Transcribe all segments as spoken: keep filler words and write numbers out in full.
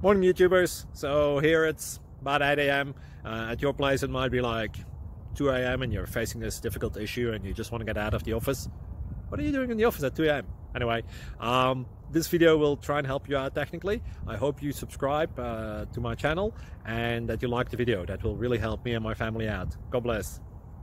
Morning YouTubers. So here it's about eight A M Uh, at your place it might be like two A M and you're facing this difficult issue and you just want to get out of the office. What are you doing in the office at two A M? Anyway, um, this video will try and help you out technically. I hope you subscribe uh, to my channel and that you like the video. That will really help me and my family out. God bless.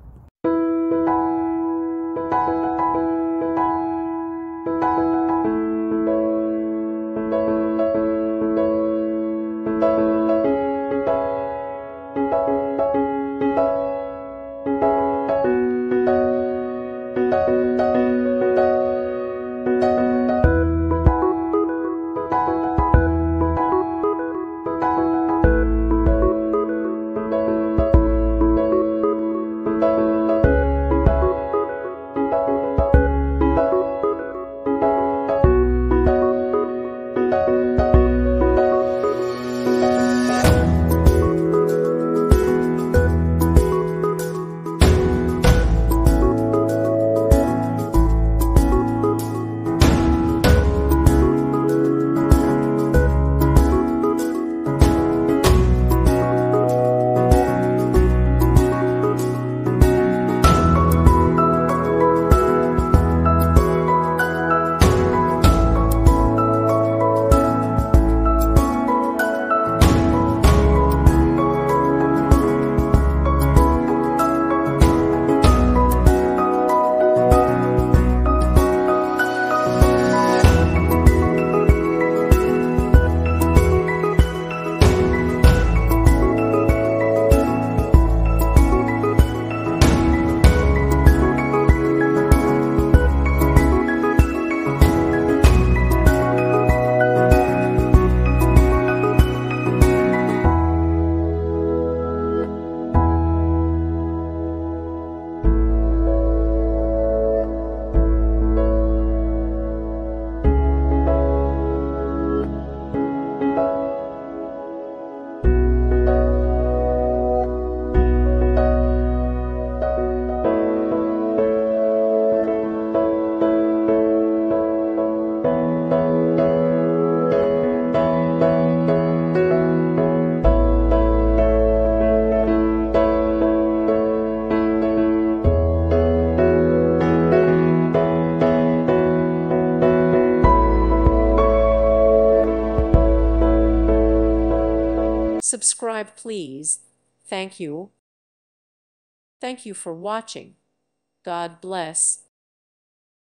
Subscribe, please. Thank you. Thank you for watching. God bless.